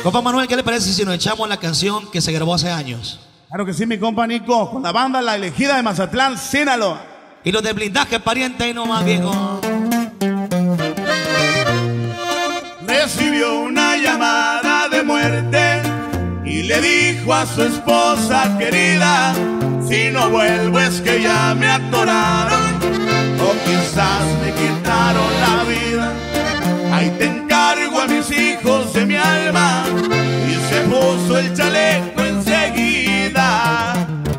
Compa Manuel, ¿qué le parece si nos echamos la canción que se grabó hace años? Claro que sí, mi compa Nico, con la banda La Elegida de Mazatlán, Sinaloa. Y los de Blindaje Pariente y no más, viejo. Recibió una llamada de muerte y le dijo a su esposa querida: si no vuelvo es que ya me atoraron o quizás me quitaron la vida. Ahí te encargo a mis hijos de mi alma. Y se puso el chaleco enseguida.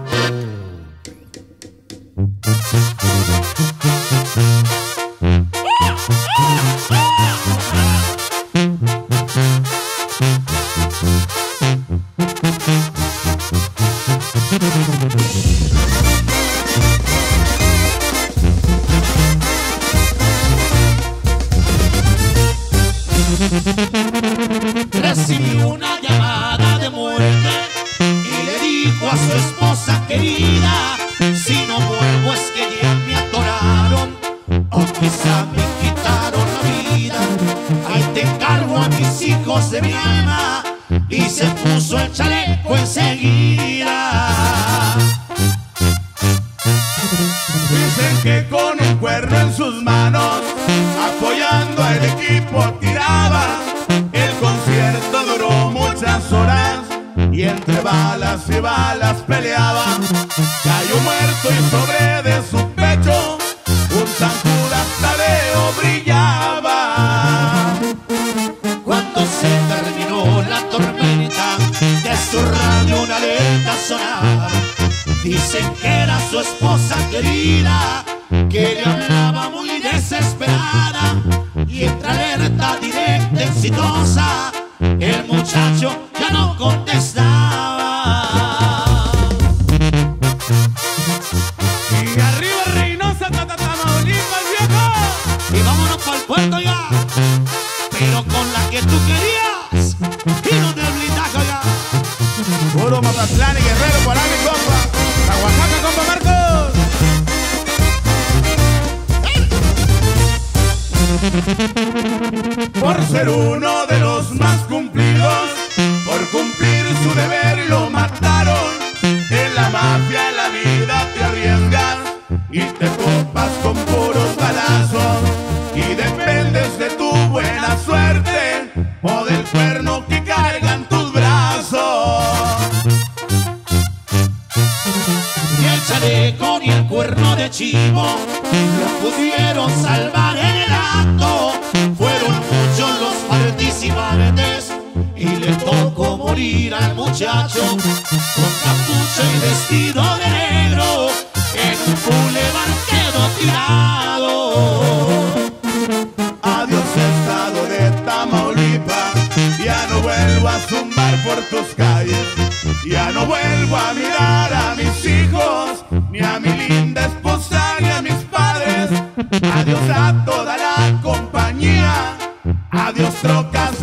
Recibió una llamada de muerte y le dijo a su esposa querida: si no vuelvo es que ya me atoraron o quizá me quitaron la vida. Ahí te encargo a mis hijos de mi alma. Y se puso el chaleco enseguida. Dicen que con un cuerno en sus manos, apoyando al equipo tiraba. El concierto duró muchas horas y entre balas y balas peleaba. Cayó muerto y sobre de su pecho un San Judas Tadeo brillaba. Cuando se terminó la tormenta, de su radio una alerta sonaba. Dicen que era su esposa querida, que le hablaba muy desesperada. Y entre alerta directa exitosa, el muchacho ya no contestaba. Y arriba Reynosa, Tamaulipas, viejo. Y vámonos para el puerto ya, pero con la que tú querías. Y no te blindaje ya. Puro Mazatlán y Guerrero para mi compa. La Oaxaca, compa Marcos. Por ser uno de los más cumplidos, por cumplir su deber lo mataron. En la mafia, en la vida te arriesgas y te topas con puros balazos. Y dependes de tu buena suerte o del cuerno que cargan tus brazos. Ni el chaleco ni el cuerno de chivo lo pudieron salvar en el acto. Fueron muchos los participantes y le tocó morir al muchacho con capucha y vestido de negro. En un bulevar quedó tirado. Adiós estado de Tamaulipas, ya no vuelvo a zumbar por tus calles. Ya no vuelvo a mirar a mis hijos, ni a mi linda esposa, ni a mis padres. Adiós a toda la compañía, adiós trocas